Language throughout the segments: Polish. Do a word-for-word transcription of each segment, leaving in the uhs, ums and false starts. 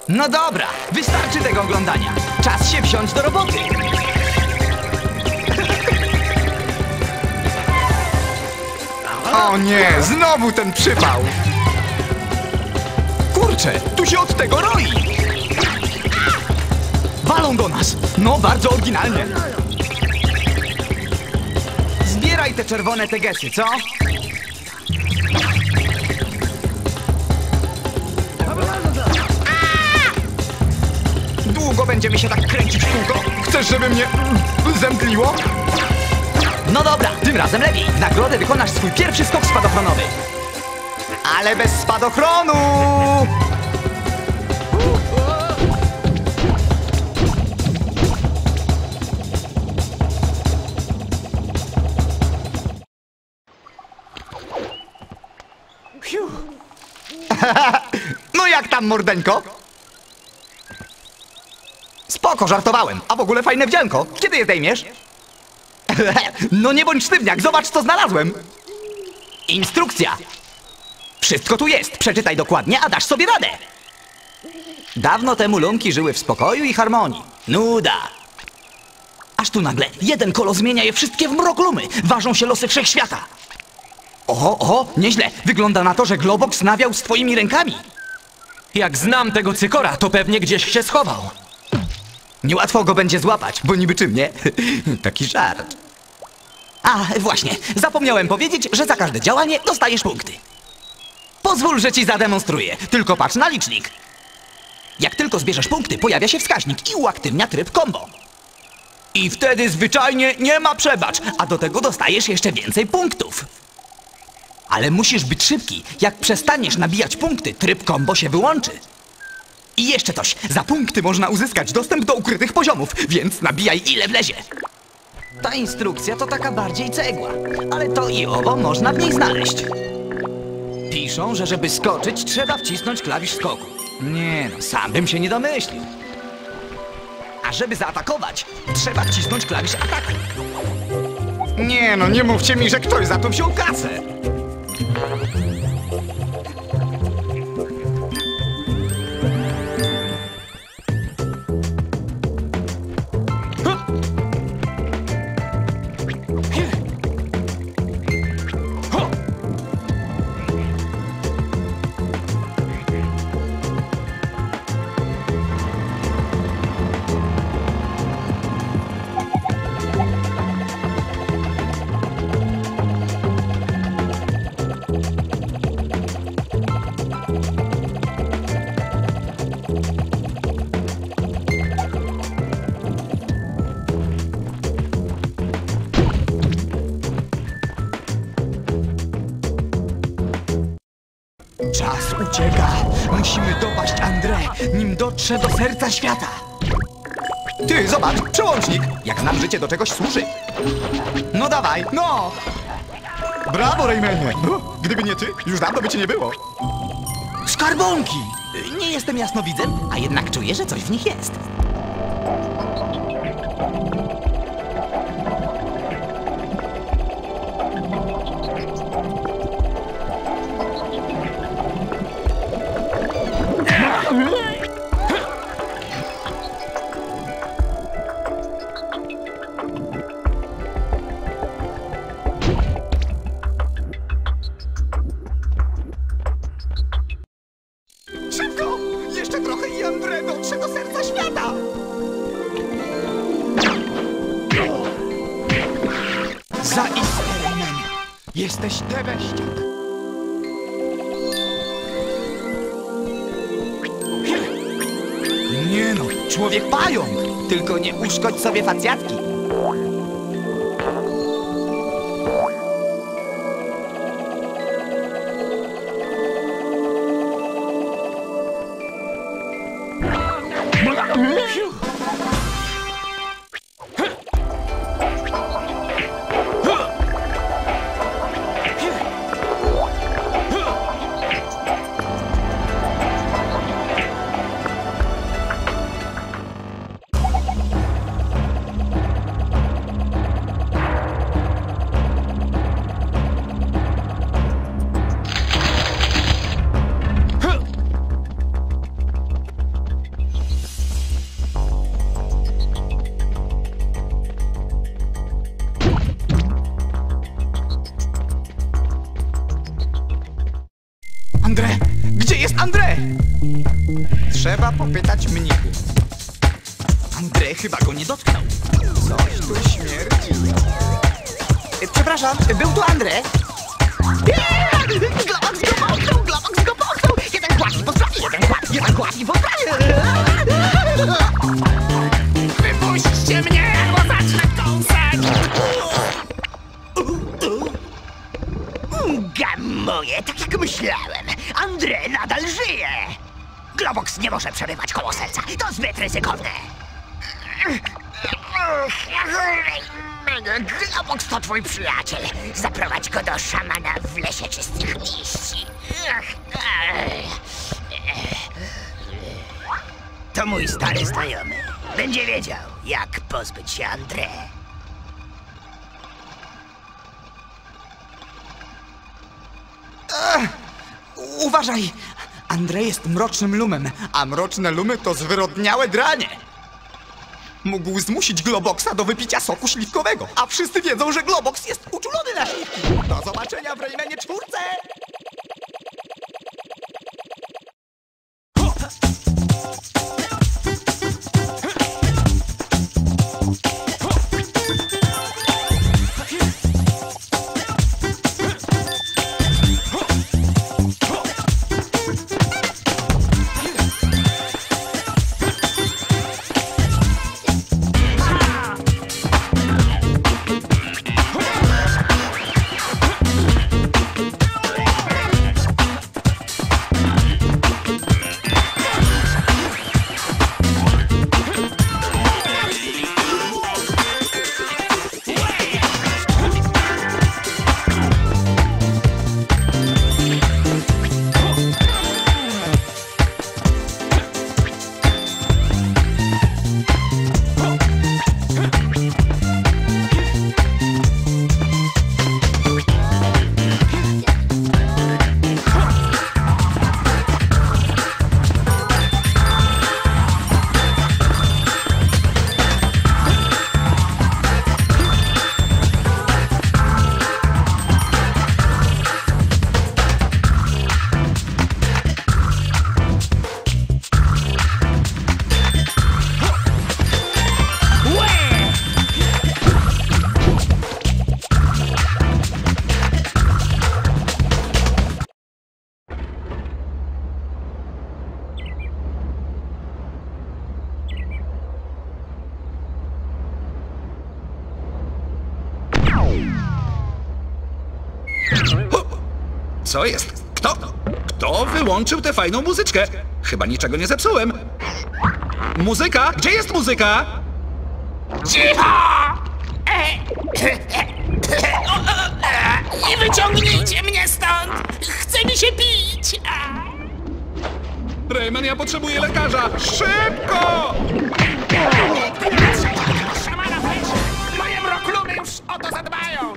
No dobra, wystarczy tego oglądania. Czas się wziąć do roboty. O nie, znowu ten przypał! Kurczę, tu się od tego roi! Walą do nas! No, bardzo oryginalnie. Zbieraj te czerwone tegesy, co? Długo będziemy się tak kręcić w kółko? Chcesz, żeby mnie zemdliło? No dobra, tym razem lepiej. W nagrodę wykonasz swój pierwszy skok spadochronowy. Ale bez spadochronu! No jak tam, mordeńko? Spoko, żartowałem. A w ogóle fajne wdzianko. Kiedy je zdejmiesz? No nie bądź sztywniak, zobacz co znalazłem. Instrukcja. Wszystko tu jest, przeczytaj dokładnie, a dasz sobie radę. Dawno temu lumki żyły w spokoju i harmonii. Nuda. Aż tu nagle jeden kolo zmienia je wszystkie w mroklumy. Ważą się losy wszechświata. Oho, oho, nieźle. Wygląda na to, że Globox nawiał z twoimi rękami. Jak znam tego cykora, to pewnie gdzieś się schował. Niełatwo go będzie złapać, bo niby czym, nie? Taki żart. A, właśnie, zapomniałem powiedzieć, że za każde działanie dostajesz punkty. Pozwól, że ci zademonstruję. Tylko patrz na licznik. Jak tylko zbierzesz punkty, pojawia się wskaźnik i uaktywnia tryb combo. I wtedy zwyczajnie nie ma przebacz, a do tego dostajesz jeszcze więcej punktów. Ale musisz być szybki. Jak przestaniesz nabijać punkty, tryb combo się wyłączy. I jeszcze coś. Za punkty można uzyskać dostęp do ukrytych poziomów, więc nabijaj ile wlezie. Ta instrukcja to taka bardziej cegła, ale to i owo można w niej znaleźć. Piszą, że żeby skoczyć, trzeba wcisnąć klawisz skoku. Nie no, sam bym się nie domyślił. A żeby zaatakować, trzeba wcisnąć klawisz ataku. Nie no, nie mówcie mi, że ktoś za to wziął kasę. Czas ucieka. Musimy dopaść André, nim dotrze do serca świata. Ty, zobacz, przełącznik. Jak nam życie do czegoś służy. No dawaj, no. Brawo, Raymanie! Gdyby nie ty, już dawno by cię nie było. Skarbonki. Nie jestem jasnowidzem, a jednak czuję, że coś w nich jest. Szybko! Jeszcze trochę i André dotrze do serca świata! Zaiste, Raymanie. Jesteś debeściak. Nie no, człowiek pająk. Tylko nie uszkodź sobie facjatki. Trzeba popytać mnichów. Andrzej chyba go nie dotknął. Coś tu śmierdzi. E, Przepraszam, był tu Andrzej? Globox go pochnął, Globox go pochnął! Jeden gładki po sprawie, jeden gładki, jeden gładki po sprawie! Wypuśćcie mnie, bo zacznę kąsać! Gamoje, tak jak myślałem, Andrzej nadal żyje! Globox nie może przebywać koło serca, to zbyt ryzykowne! Globox to twój przyjaciel. Zaprowadź go do szamana w lesie czystych liści. To mój stary znajomy. Będzie wiedział, jak pozbyć się André. Uważaj! Andrzej jest mrocznym lumem, a mroczne lumy to zwyrodniałe dranie. Mógł zmusić Globoxa do wypicia soku śliwkowego, a wszyscy wiedzą, że Globox jest uczulony na śliwki. Do zobaczenia w Raymanie czwórce! Co jest? Kto? Kto wyłączył tę fajną muzyczkę? Chyba niczego nie zepsułem. Muzyka? Gdzie jest muzyka? Cicho! Nie wyciągnijcie mnie stąd! Chce mi się pić! Rayman, ja potrzebuję lekarza! Szybko! Szamana w lesie! Moje mroklumy już o to zadbają!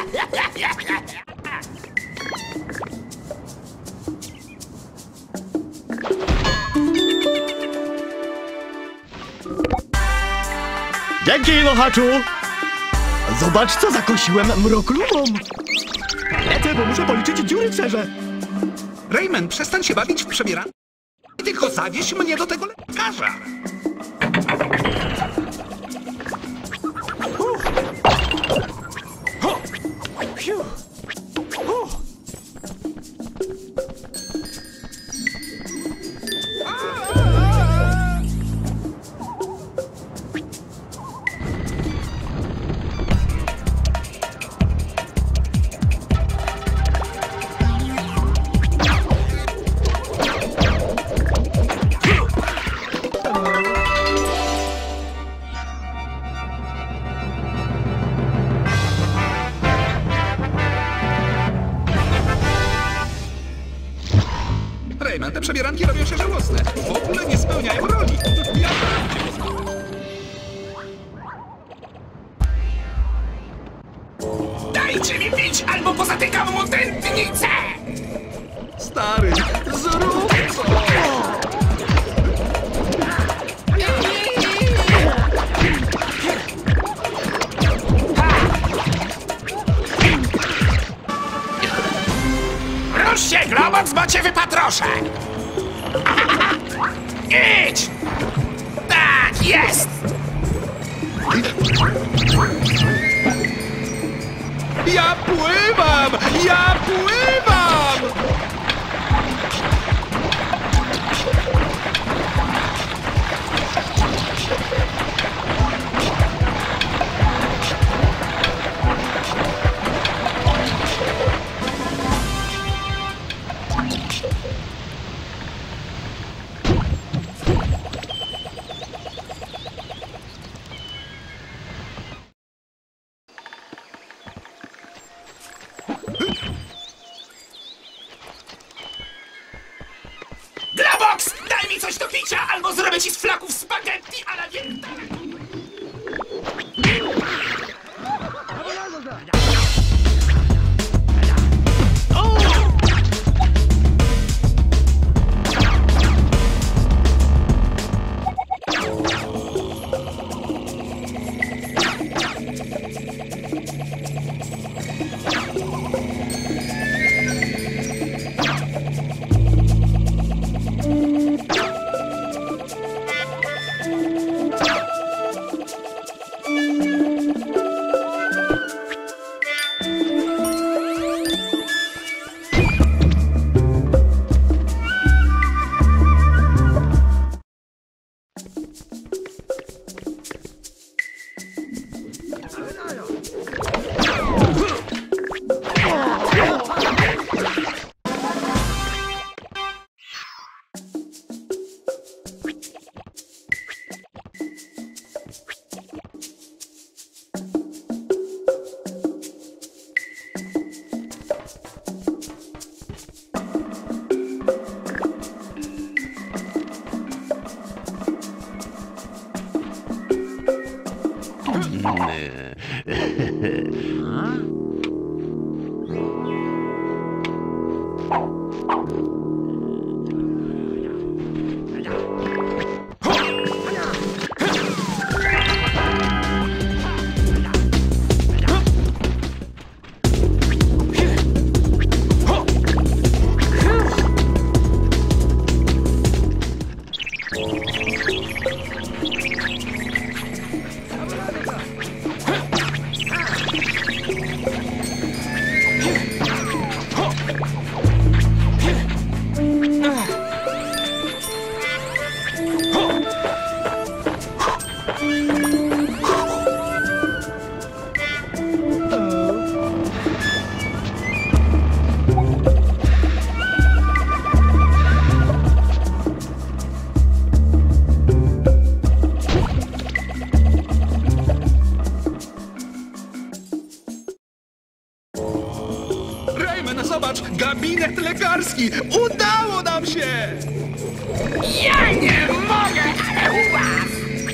Dzięki, wahaczu! Zobacz, co zakosiłem mroklumom! Lecę, bo muszę policzyć dziury w serze. Rayman, przestań się bawić w przebieranie. Tylko zawieź mnie do tego lekarza. Rayman, te przebieranki robią się żałosne. W ogóle nie spełniają roli. Ja Dajcie mi pić, albo pozatykam mu tętnicę! Stary, zrób co! Rusz się, Globox, bo cię wypatroszę! Idź! Tak, jest! Ja pływam! Ja pływam! Globox! Daj mi coś do picia, albo zrobię ci z flaków spaghetti a la dieta! Zobacz, gabinet lekarski! Udało nam się! Ja nie mogę, ale u was!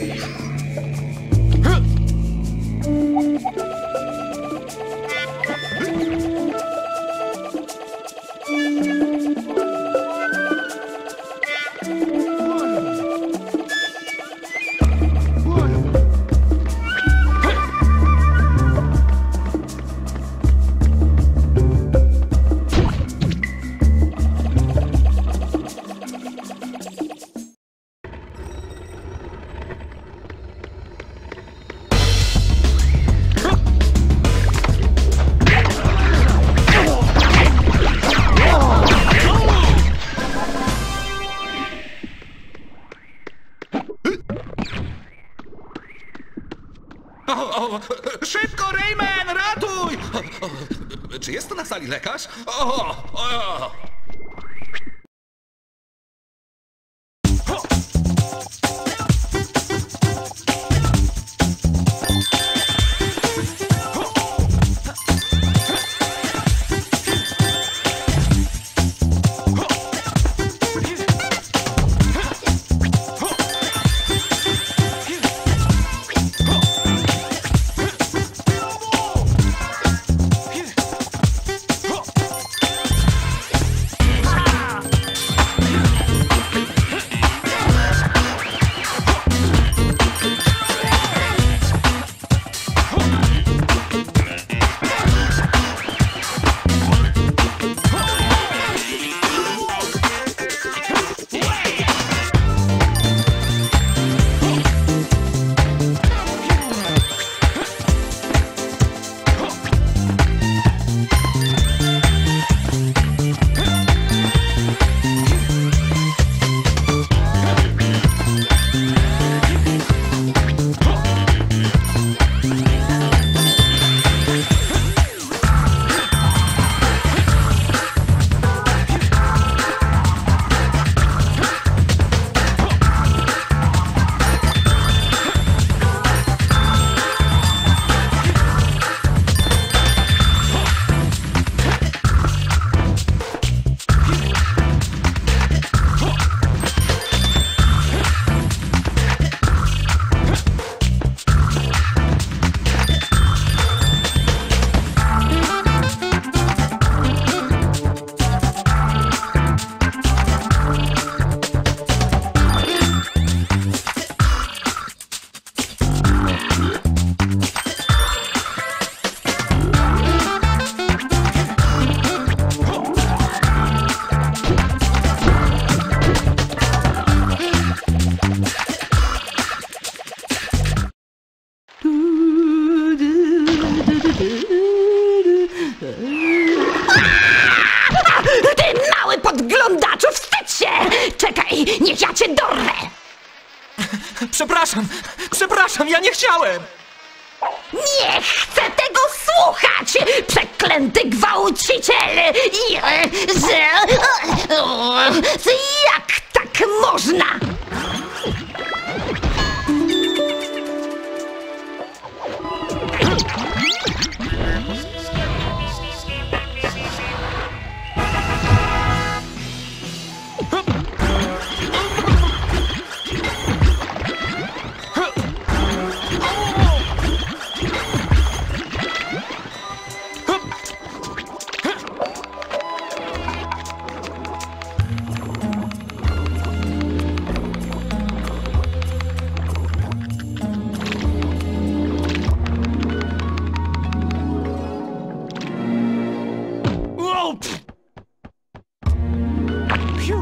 O, o, szybko, Rayman, ratuj! O, o, czy jest na sali lekarz? O, o. Ty mały podglądaczu, wstydź się! Czekaj, niech ja cię dorwę! Przepraszam, przepraszam, ja nie chciałem! Nie chcę tego słuchać! Przeklęty gwałciciel! Jak tak można? Wow, pff. Piu.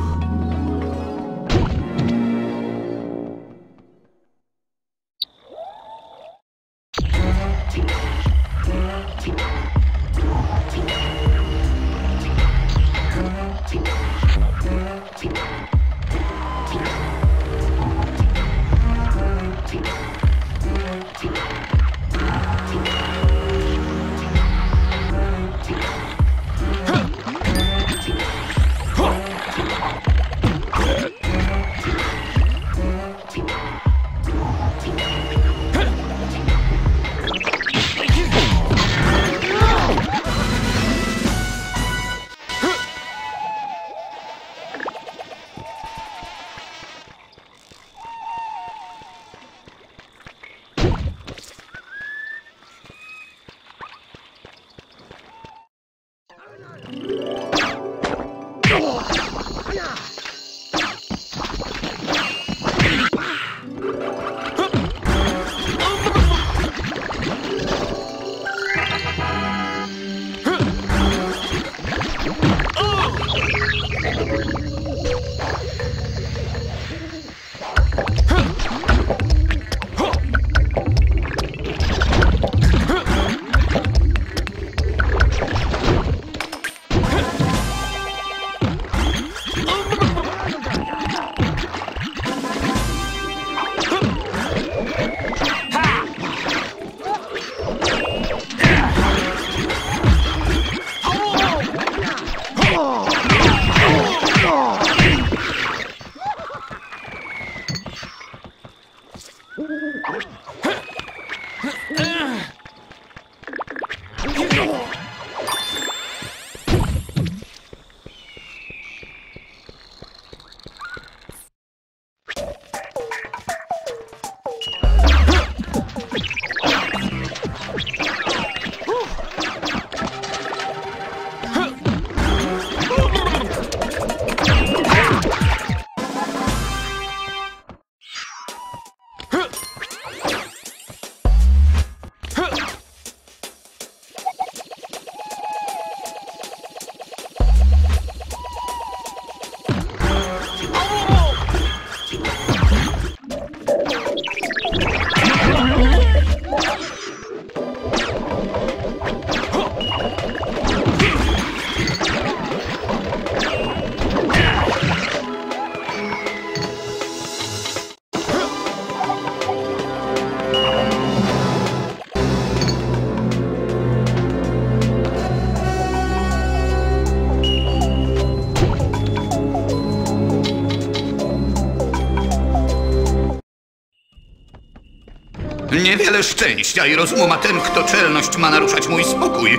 Niewiele szczęścia i rozumu ma ten, kto czelność ma naruszać mój spokój.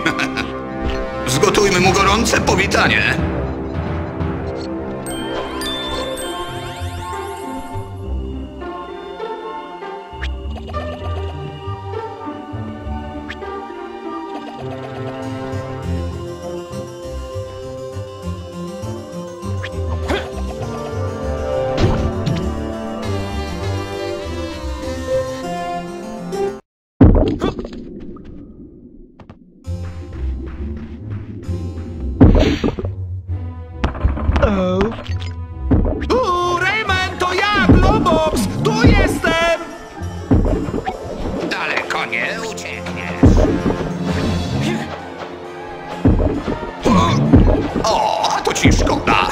Zgotujmy mu gorące powitanie. ci szkoda.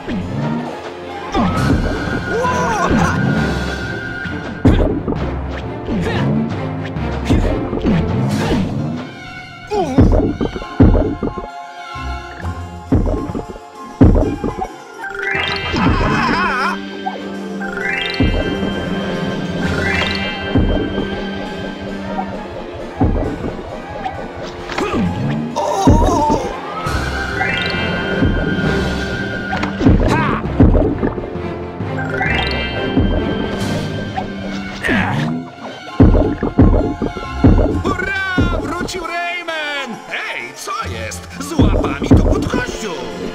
Hurra! Wrócił Rayman! Ej, co jest? Z łapami to pod kościół!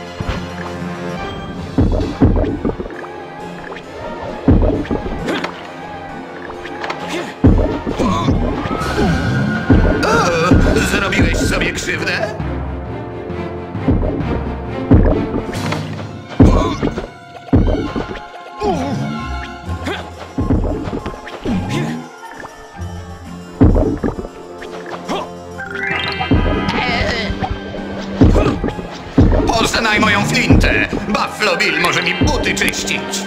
O, zrobiłeś sobie krzywdę? Poznaj moją flintę! Buffalo Bill może mi buty czyścić!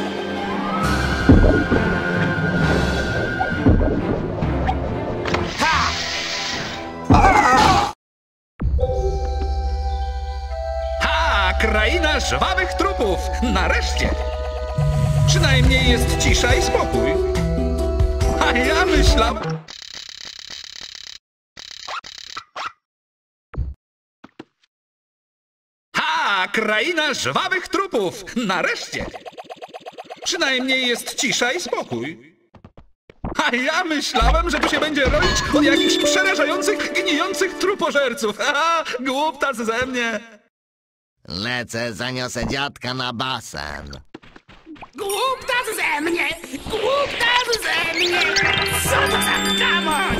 Ha! Kraina żwawych trupów! Nareszcie! Przynajmniej jest cisza i spokój. A ja myślałem... Ha! Kraina żwawych trupów! Nareszcie! Przynajmniej jest cisza i spokój. A ja myślałem, że tu się będzie roić od jakichś przerażających, gnijących trupożerców. Haha, głuptas ze mnie! Lecę, zaniosę dziadka na basen. Głuptas ze mnie! Głuptas ze mnie! Co to za gamoń?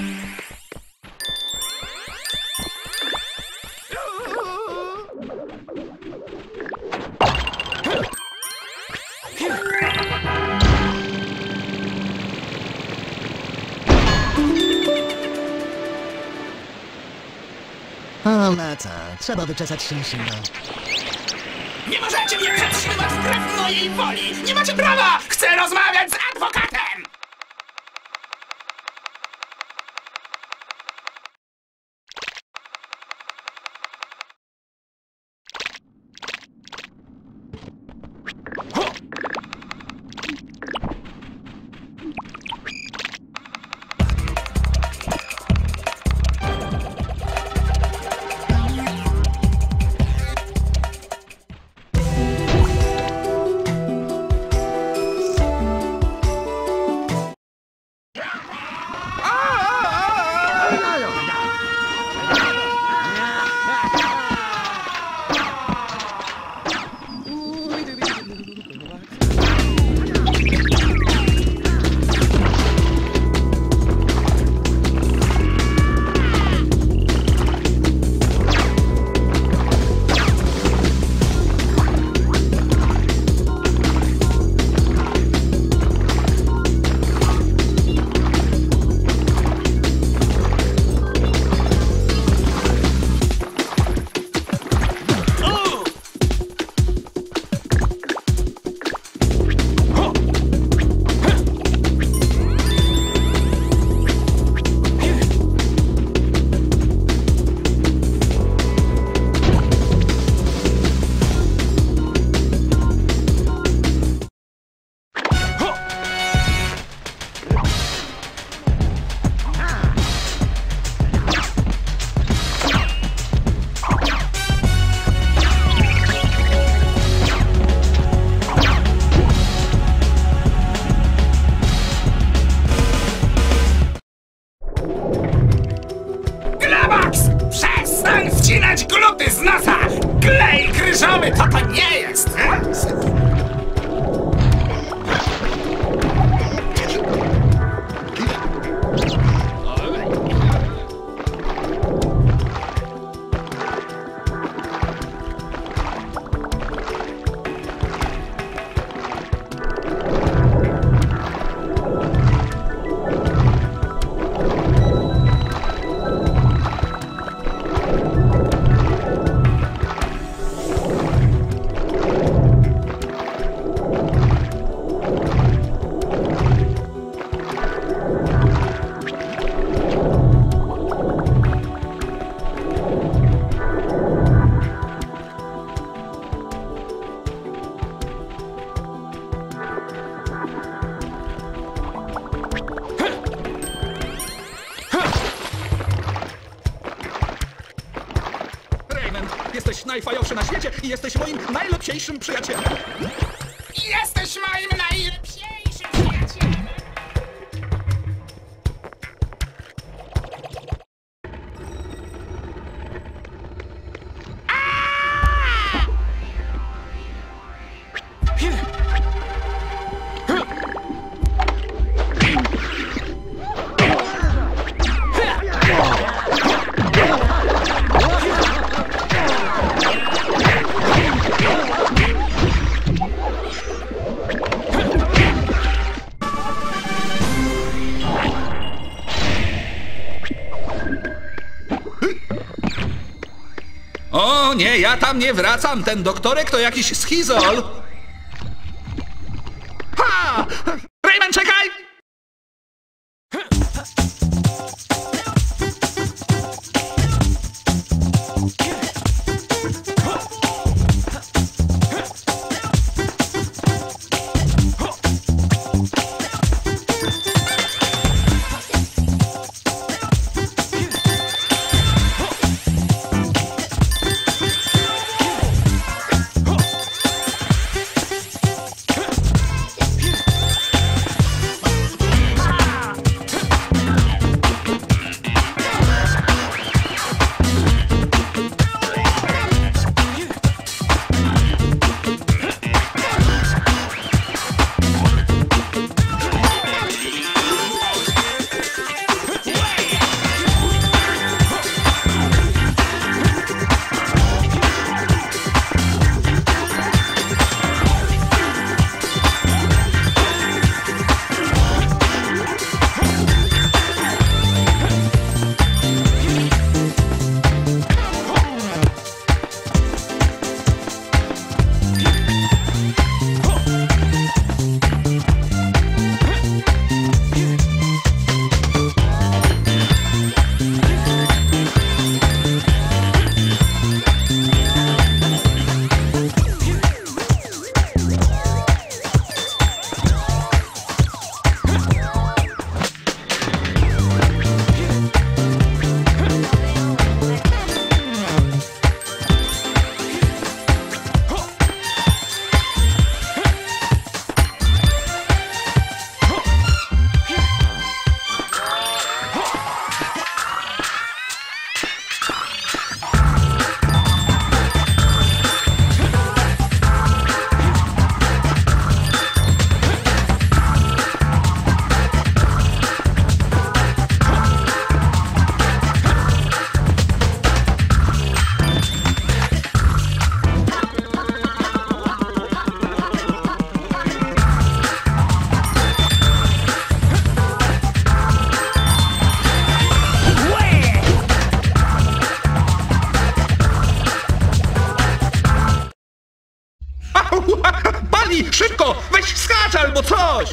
O, lecę. Trzeba wyczesać sięsinę. Nie możecie mnie przetrzymywać wbrew mojej woli! Nie macie prawa! Chcę rozmawiać z adwokatem! wycinać gluty z nosa! Klej kryżowy to to nie jest! jesteś najfajowszy na świecie i jesteś moim najlepsiejszym przyjacielem. Jesteś moim najlepsiejszym przyjacielem. O nie, ja tam nie wracam. Ten doktorek to jakiś schizol. Ha! Rayman, czekaj! Pali, szybko! Weź skacz albo coś!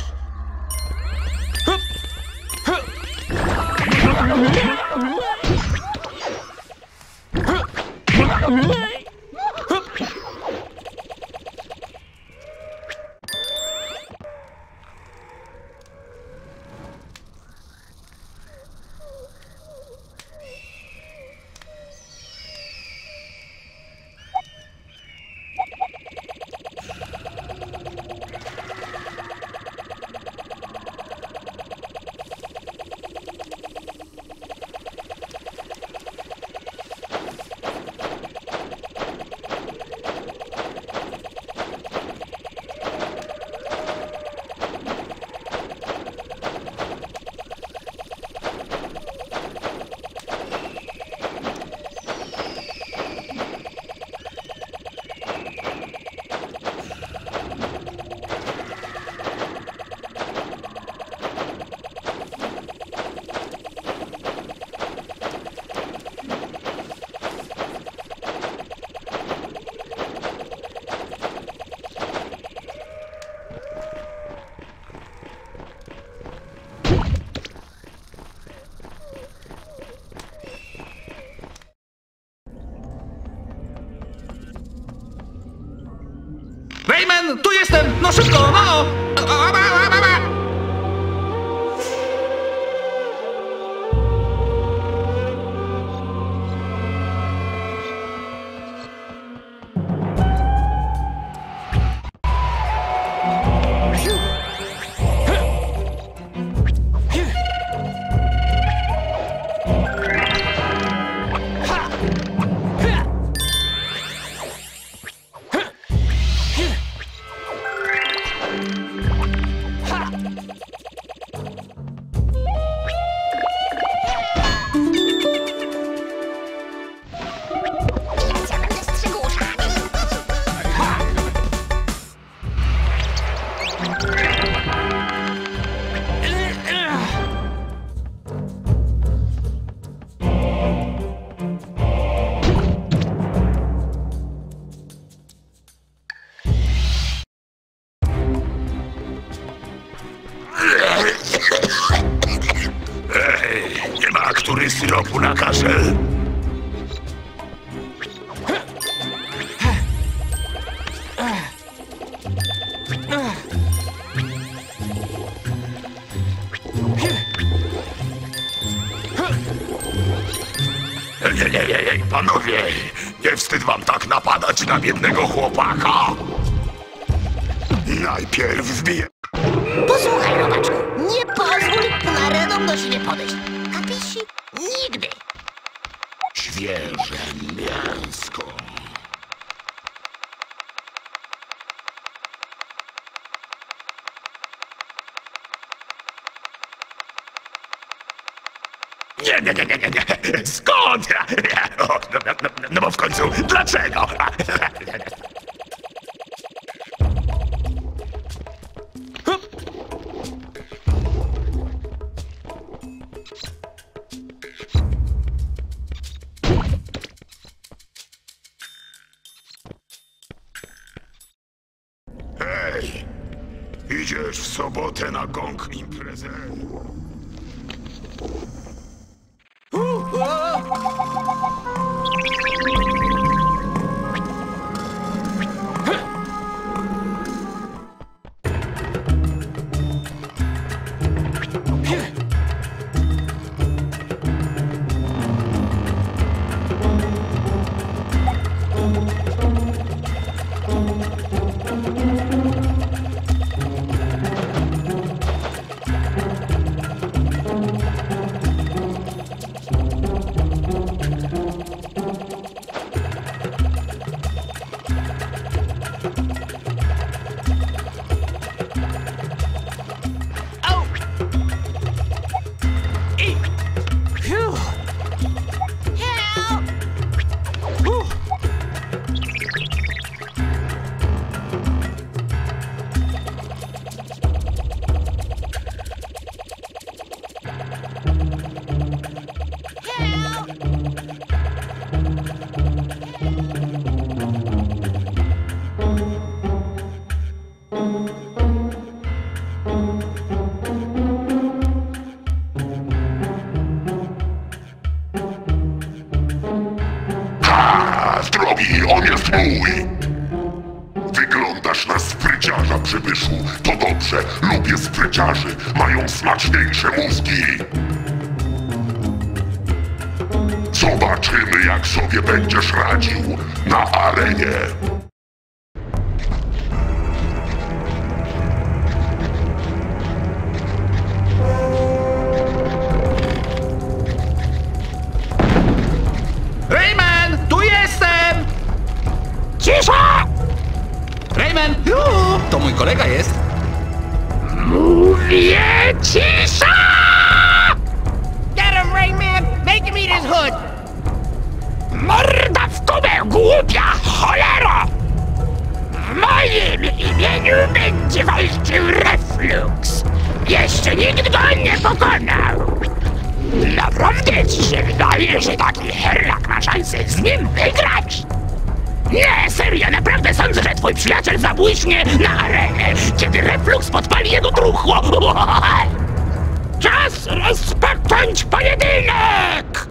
Rayman, tu jestem! No szybko, no! Ojej, nie wstyd wam tak napadać na biednego chłopaka? Najpierw wbiję... Posłuchaj, robaczku, nie pozwól Naredom do siebie podejść. Kapisi? Nigdy. Świeże mięsko. Nie, nie, nie, nie, nie, nie. Skąd? O, no, no, no, no bo w końcu, dlaczego? Hej, idziesz w sobotę na gong imprezę? On jest mój! Wyglądasz na spryciarza, przybyszu. To dobrze, lubię spryciarzy. Mają smaczniejsze mózgi. Zobaczymy, jak sobie będziesz radził na arenie. Rayman, tu jestem! Cisza! Rayman! To mój kolega jest. Mówię cisza! Get him, Rayman! Make him eat his hood! Morda w kubę, głupia cholero! W moim imieniu będzie walczył Reflux. Jeszcze nikt go nie pokonał. Naprawdę ci się wydaje, że taki herlak ma szansę z nim wygrać? Nie, serio, naprawdę sądzę, że twój przyjaciel zabłyśnie na arenę, kiedy Reflux podpali jego truchło. Czas rozpocząć pojedynek!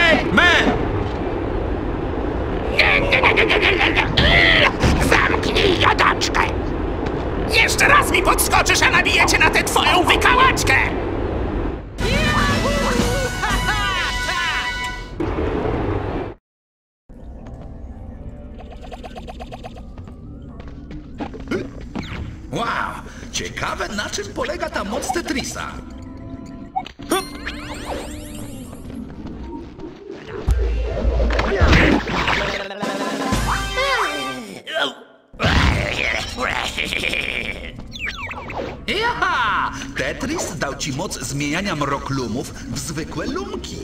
Hej, man! Nie, nie, nie, nie, nie, nie, nie, nie. Zamknij jadaczkę! Jeszcze raz mi podskoczysz, a nabiję cię na tę twoją wykałaczkę! Wow, ciekawe na czym polega ta moc Tetrisa. Jaha! Tetris dał ci moc zmieniania mroklumów w zwykłe lumki.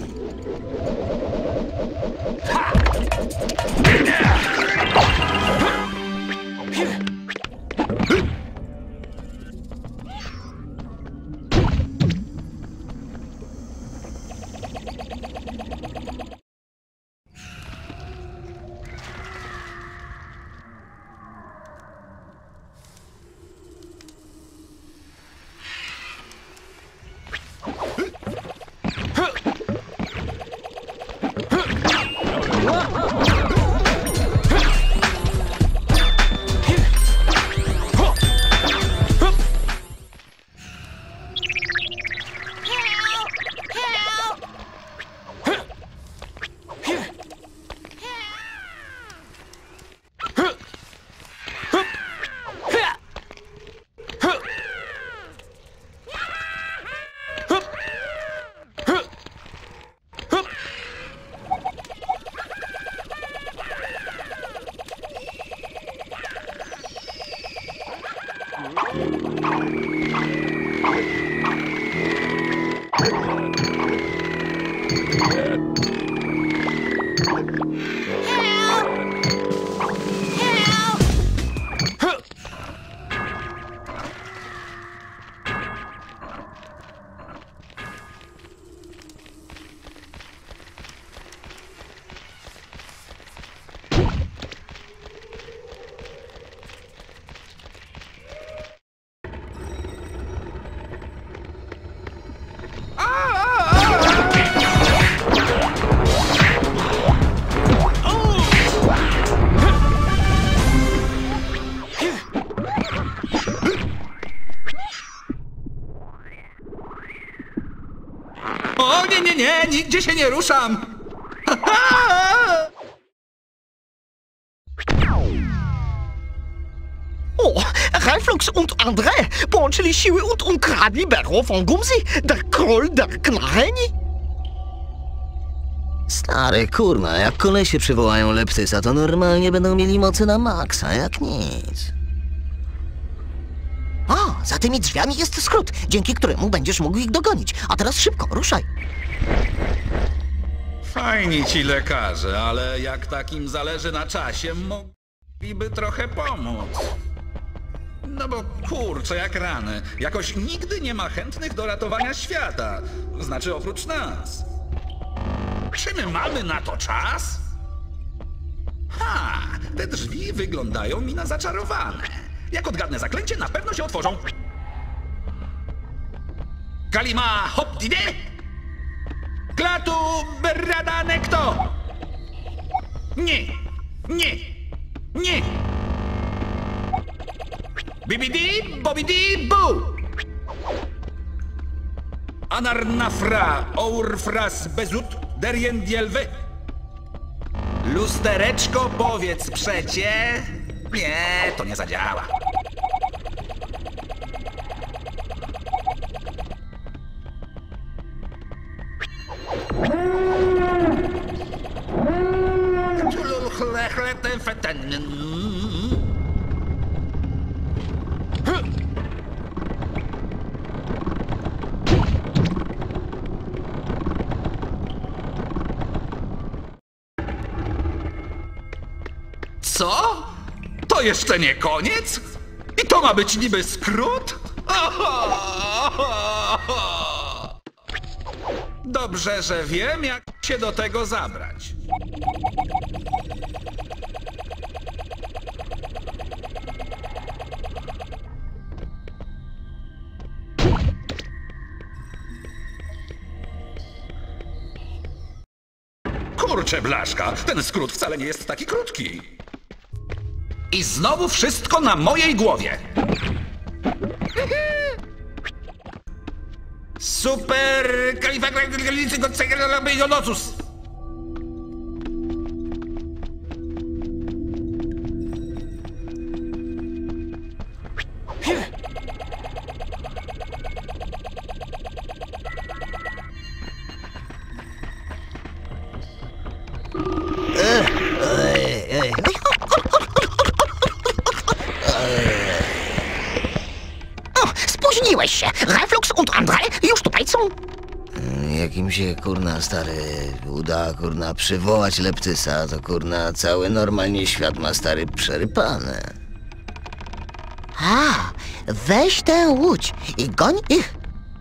O, nie, nie, nie, nigdzie się nie ruszam! O, Reflux und André połączyli siły und ukradli Berło von Gumsi, der Król der Knareni. Stary, kurna, jak kolesie przywołają Leptysa, to normalnie będą mieli mocy na maksa, jak nic. A, za tymi drzwiami jest skrót, dzięki któremu będziesz mógł ich dogonić. A teraz szybko, ruszaj. Fajni ci lekarze, ale jak takim zależy na czasie, mogliby trochę pomóc. No bo kurczę, jak rany. Jakoś nigdy nie ma chętnych do ratowania świata. Znaczy oprócz nas. Czy my mamy na to czas? Ha! Te drzwi wyglądają mi na zaczarowane. Jak odgadnę zaklęcie, na pewno się otworzą. Kalima hoptide! Klatu berrada nekto! Nie! Nie! Nie! Bibidi bobidi bu! Anarnafra ourfras bezut deriendielwy. Lustereczko, powiedz przecie. Nie, to nie zadziała. Co? To jeszcze nie koniec? I to ma być niby skrót? Dobrze, że wiem, jak się do tego zabrać. Kurczę, blaszka, ten skrót wcale nie jest taki krótki. I znowu wszystko na mojej głowie. Super... kalifragilisticus. Spóźniłeś się! Reflux und André już tutaj są! Jak im się, kurna, stary, uda, kurna, przywołać Leptysa, to, kurna, cały normalnie świat ma, stary, przerypane. A, weź tę łódź i goń ich!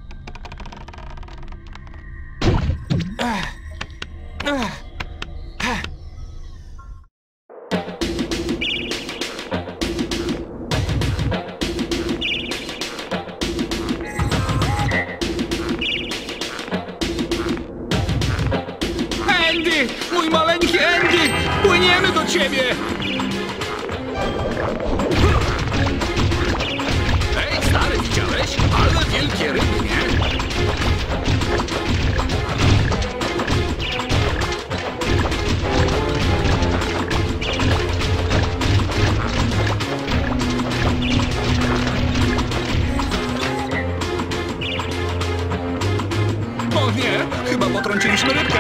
Andy! Mój maleńki Andy! Płyniemy do ciebie! Ej, stary, widziałeś? Ale wielkie ryby, nie? O nie, chyba potrąciliśmy rybkę.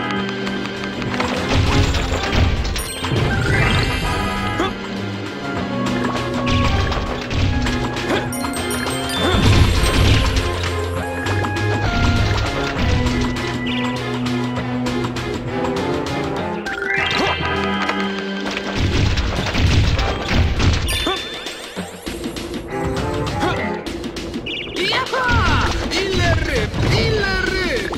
Jaha! Ile ryb! Ile ryb!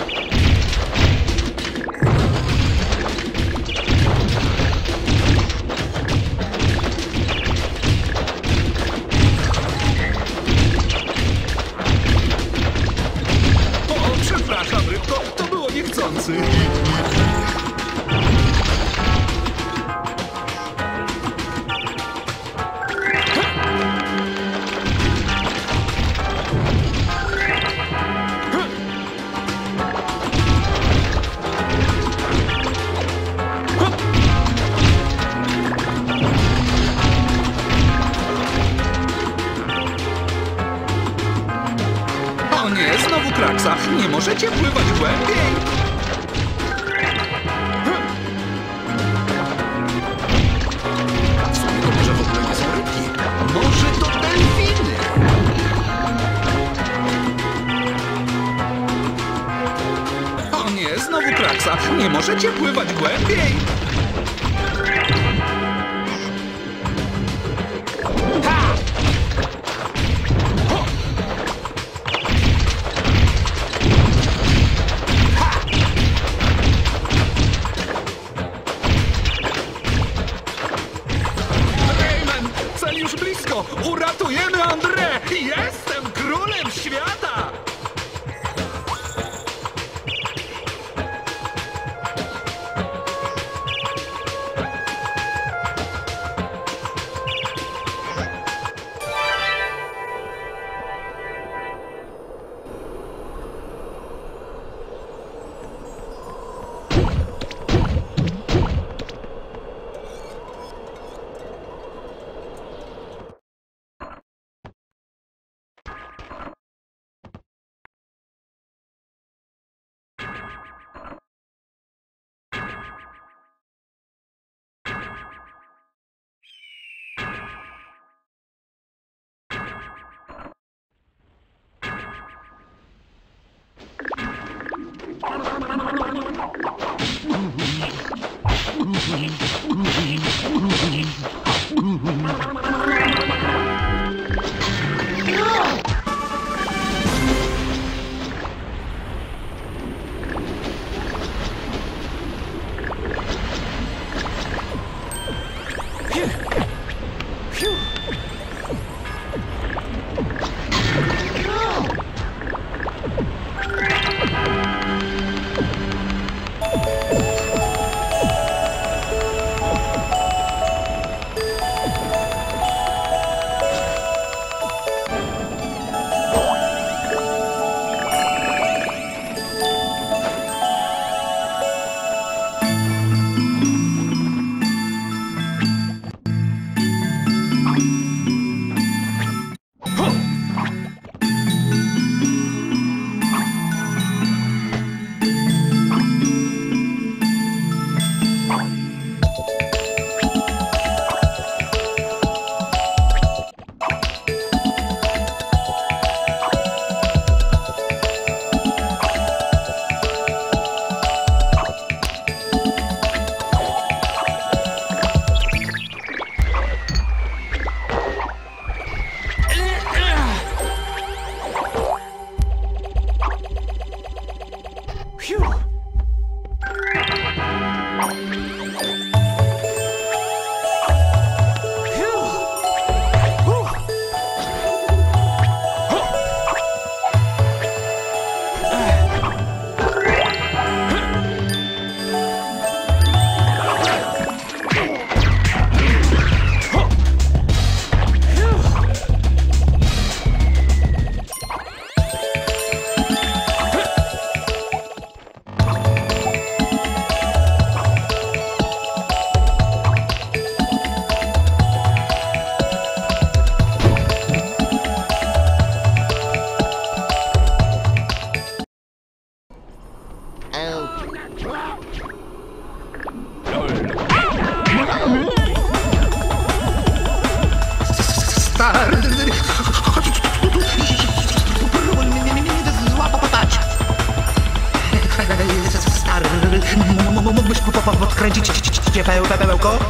O, przepraszam, rybko, to było niechcący. O nie, znowu kraksa. Nie możecie pływać głębiej. W sumie to może w ogóle nie są rybki. Może to delfiny. O nie, znowu kraksa. Nie możecie pływać głębiej. Rayman, cel już blisko! Uratujemy André! Jestem królem świata! Stary... Próbuj mnie złapać. Stary... Mógłbyś podkręcić pełko?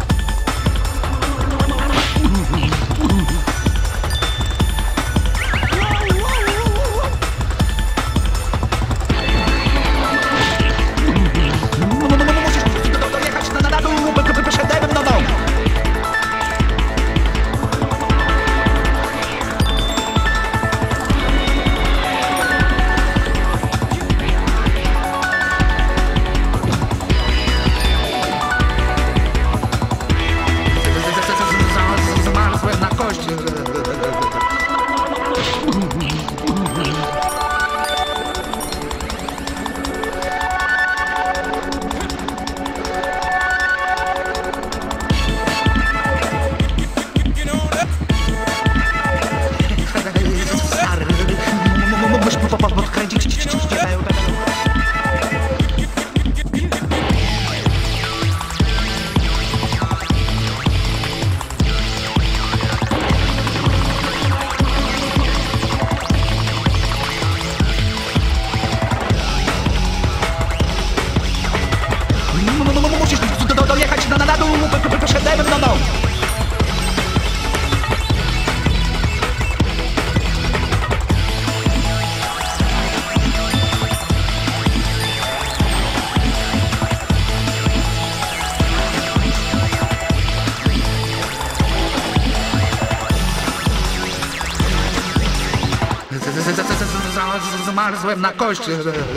Zmarzłem na kości. Stary, mógłbyś podkręcić pełko? Musisz dojechać na, na dół przede mną. Zmarzłem na kości.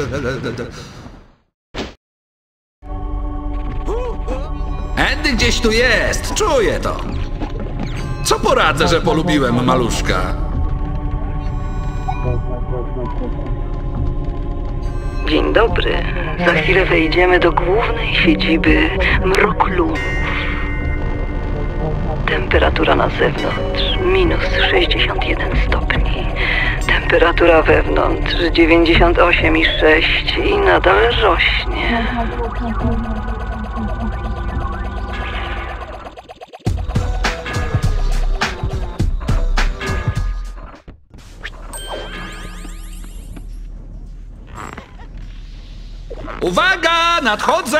Andy gdzieś tu jest, czuję to. Co poradzę, że polubiłem maluszka? Dzień dobry. Za chwilę wejdziemy do głównej siedziby Mroklumów. Temperatura na zewnątrz minus sześćdziesiąt jeden stopni. Temperatura wewnątrz dziewięćdziesiąt osiem i sześć i nadal rośnie. Uwaga, nadchodzę!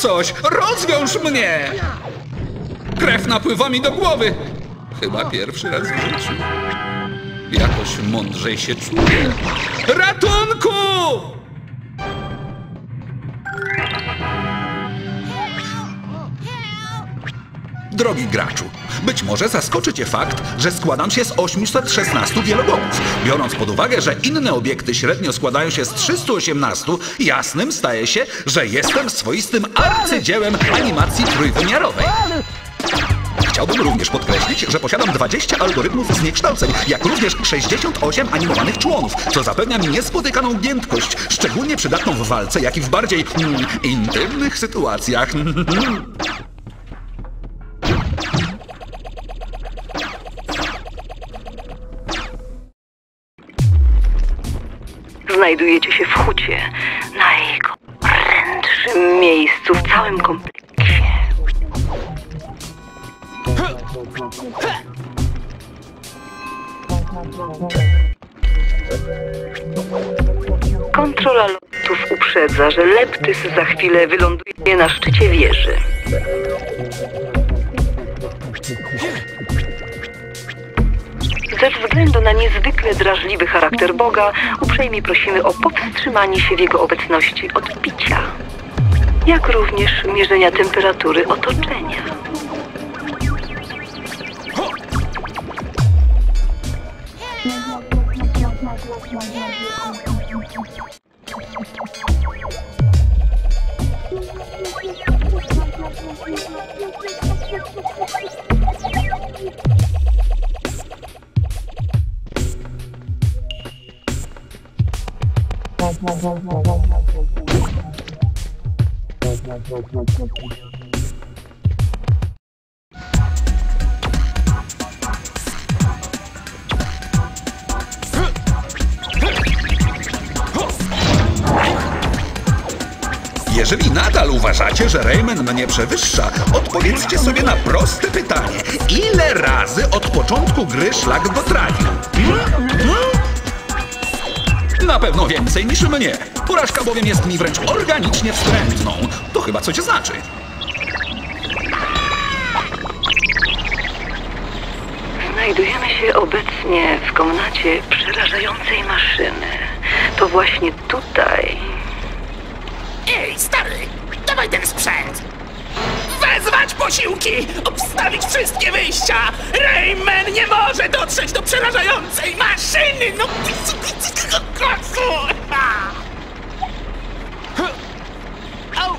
coś! Rozwiąż mnie! Krew napływa mi do głowy. Chyba pierwszy raz w życiu. Jakoś mądrzej się czuję. Ratunku! Drogi graczu, być może zaskoczy cię fakt, że składam się z osiemset szesnastu wielobogów. Biorąc pod uwagę, że inne obiekty średnio składają się z trzystu osiemnastu, jasnym staje się, że jestem swoistym arcydziełem animacji trójwymiarowej. Chciałbym również podkreślić, że posiadam dwadzieścia algorytmów zniekształceń, jak również sześćdziesiąt osiem animowanych członów, co zapewnia mi niespotykaną giętkość, szczególnie przydatną w walce, jak i w bardziej mm, intymnych sytuacjach. Znajdujecie się w hucie, najgorętszym miejscu w całym kompleksie. Kontrola lotów uprzedza, że Leptys za chwilę wyląduje na szczycie wieży. Ze względu na niezwykle drażliwy charakter Boga, uprzejmie prosimy o powstrzymanie się w jego obecności od picia, jak również mierzenia temperatury otoczenia. Jeżeli nadal uważacie, że Rayman mnie przewyższa, odpowiedzcie sobie na proste pytanie. Ile razy od początku gry szlak go trafił? Na pewno więcej niż mnie. Porażka bowiem jest mi wręcz organicznie wstrętną. To chyba coś znaczy. Znajdujemy się obecnie w komnacie przerażającej maszyny. To właśnie tutaj... Ej, stary, dawaj ten sprzęt! Wezwać posiłki! Obstawić wszystkie wyjścia! Rayman nie może dotrzeć do przerażającej maszyny! No... Au!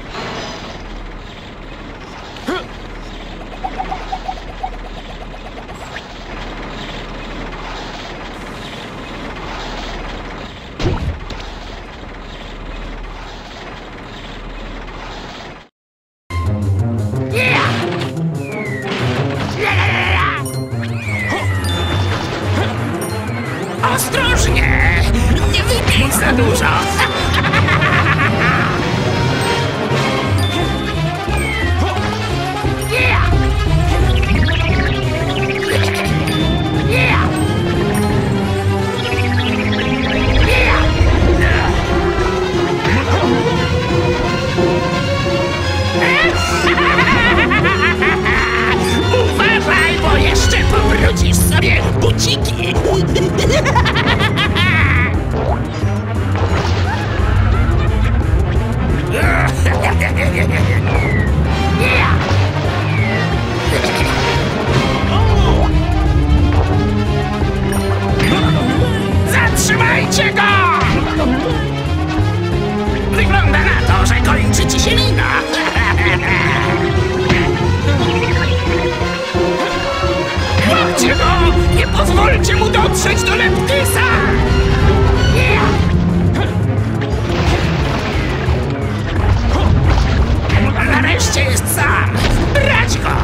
Ostrożnie! Nie wypij za dużo! Uważaj, bo jeszcze powrócisz sobie buciki! Zatrzymajcie go! Wygląda na to, że kończy ci się lina. Łapcie go! Nie pozwólcie mu dotrzeć do Leptysa! Nareszcie jest sam! Brać go!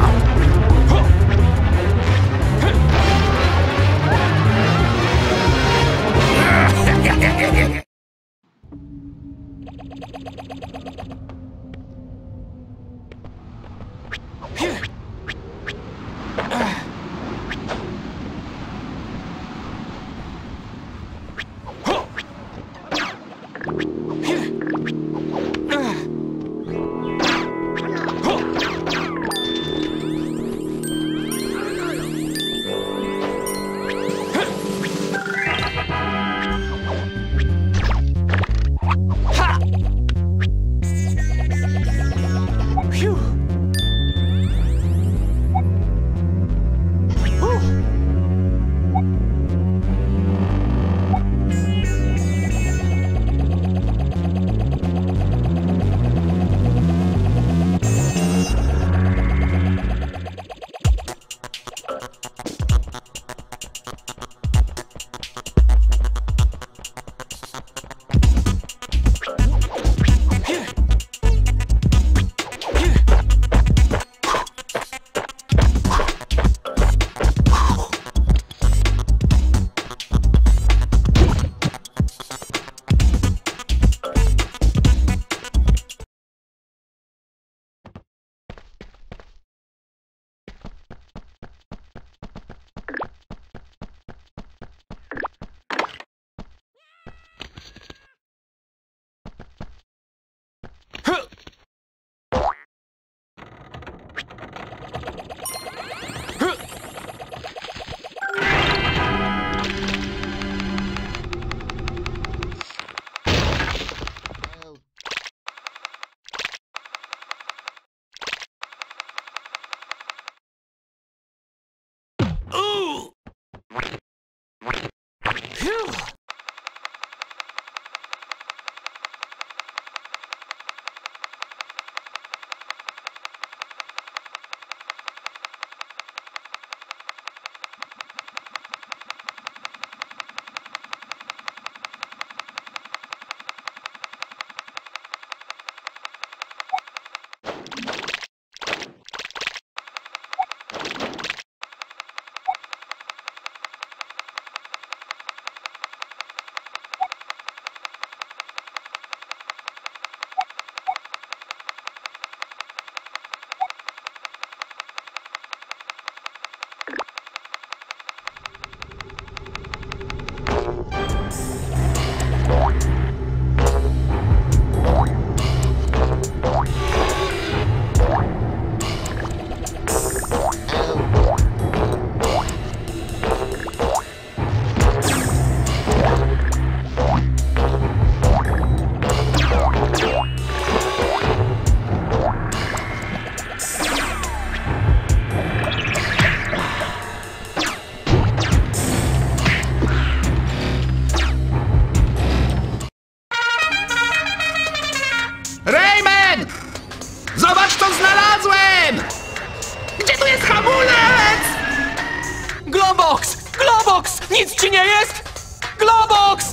Globox! Globox! Nic ci nie jest? Globox!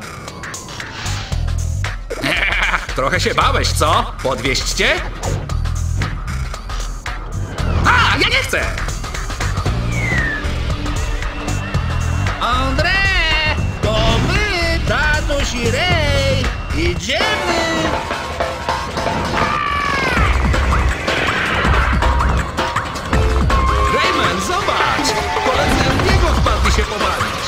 Ech, trochę się bałeś, co? Podwieźć cię? A, ja nie chcę! André, to my, tatuś i Rej, idziemy! Rayman, zobacz! Koledzy Endiego wpadli się pobawić.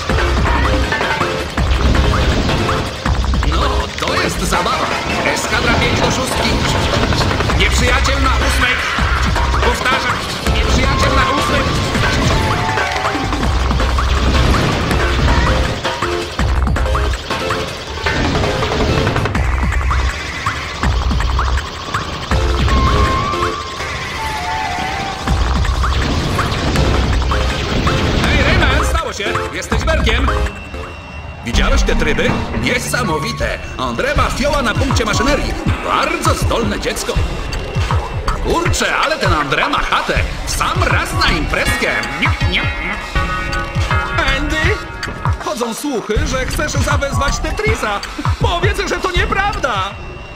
No, to jest zabawa. Eskadra pięć do szóstki. Nieprzyjaciel na ósmej. Powtarzam, nieprzyjaciel na ósmej. Hej, Rayman, stało się. Jesteś Berkiem. Widziałeś te tryby? Niesamowite! André ma fioła na punkcie maszynerii. Bardzo zdolne dziecko. Kurczę, ale ten André ma chatę. W sam raz na imprezkę. Andy? Chodzą słuchy, że chcesz zawezwać Tetrisa. Powiedz, że to nieprawda.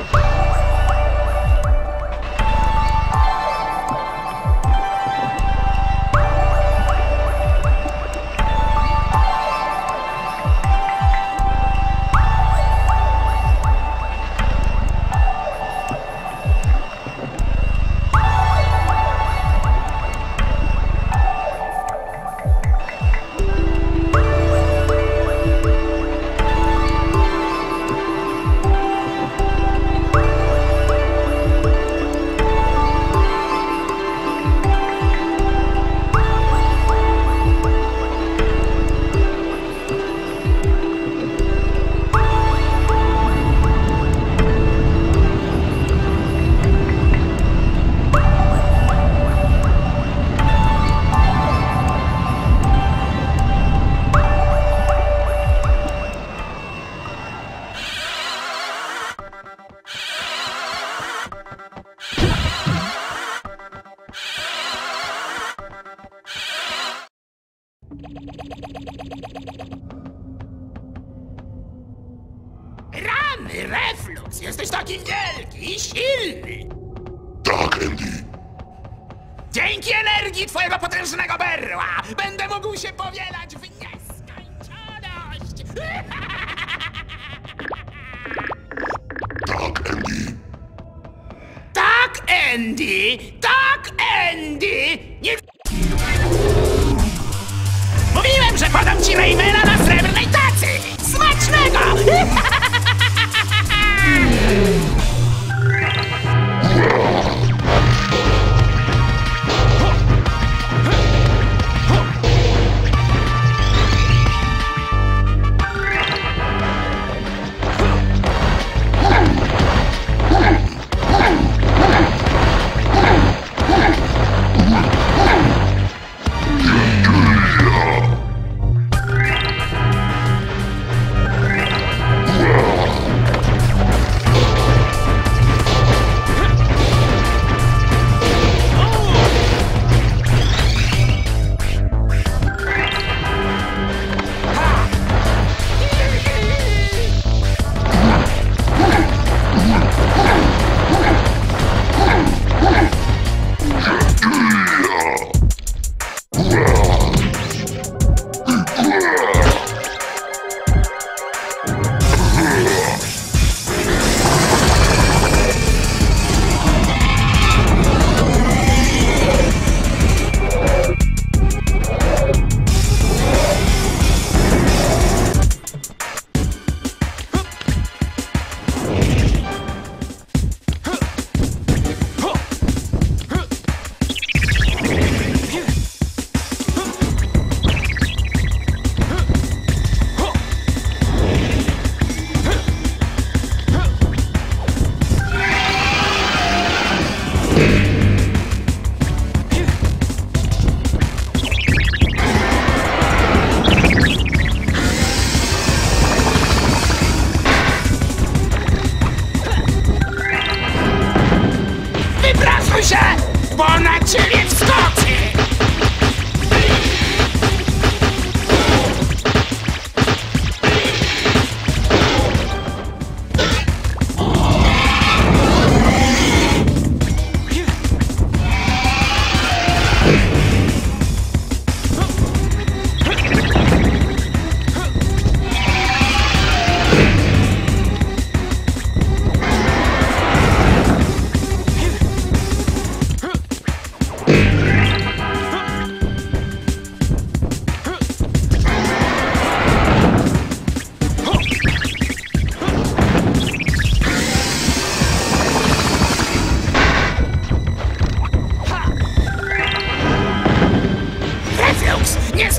Rany, Reflux, jesteś taki wielki i silny. Tak, Andy. Dzięki energii twojego potężnego berła będę mógł się powielać w nieskończoność. Tak, Andy. Tak, Andy! Tak, Andy! Nie... Mówiłem, że podam ci Raymana na srebrnej tacy! Smacznego! Yeah.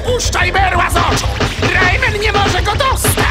spuszczaj berła z oczu! Rayman nie może go dostać!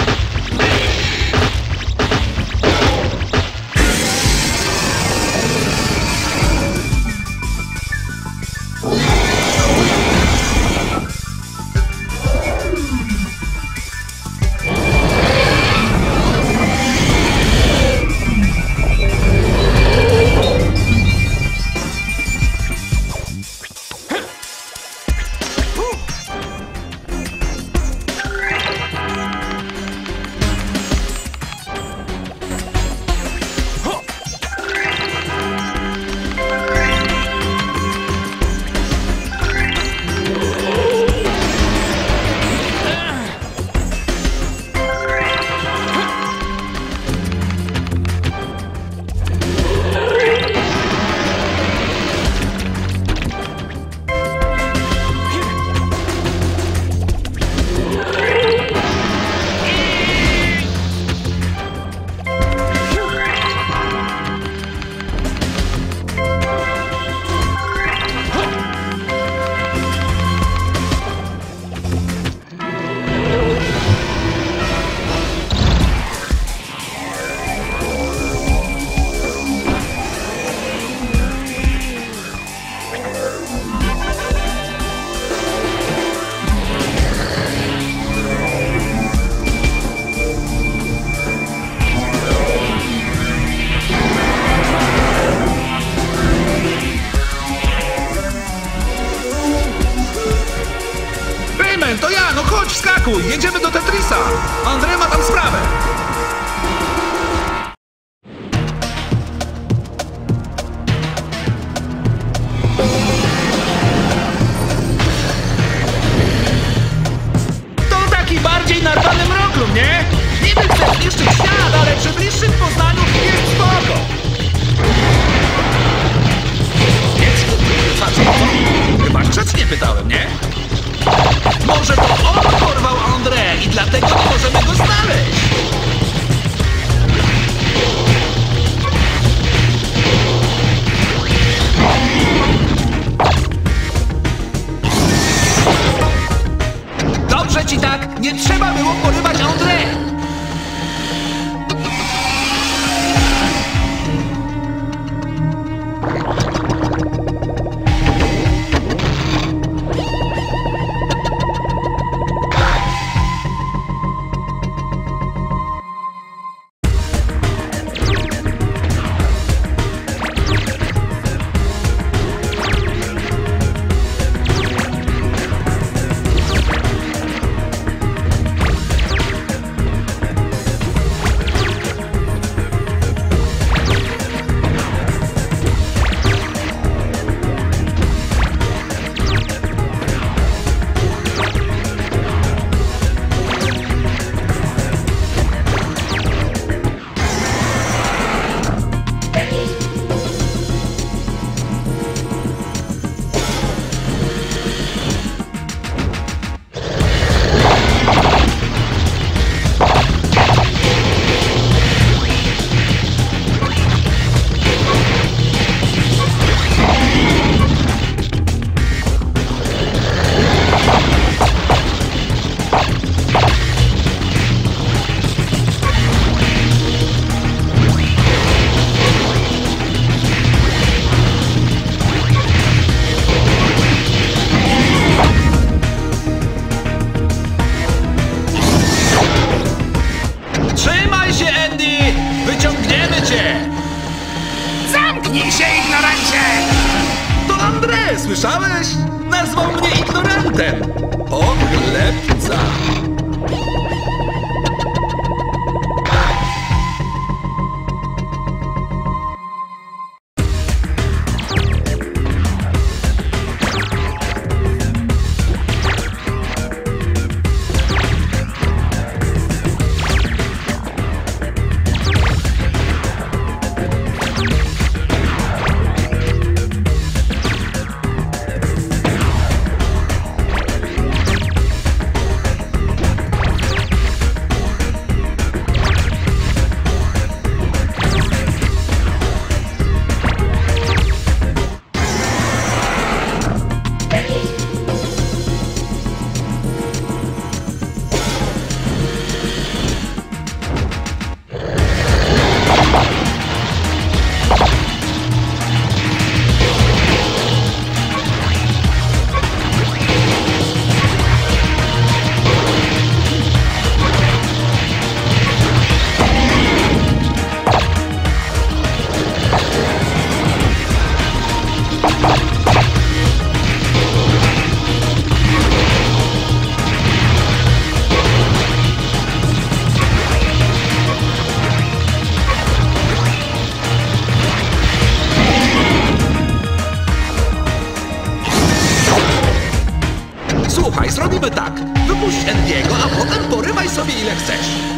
To ja, no chodź, wskakuj, jedziemy do Tetrisa. André ma tam sprawę. To taki bardziej narwany mroklum, nie? Niby chcesz jeszcze świat, ale przy bliższym poznaniu jest spoko. Chyba grzecznie pytałem, nie? Może to on porwał André i dlatego nie możemy go znaleźć! Dobrze ci tak! Nie trzeba było porywać André! Słyszałeś? Nazwał mnie ignorantem! O, chlebca! Surprise, robimy tak. Wypuść Andy'ego, a potem porywaj sobie ile chcesz.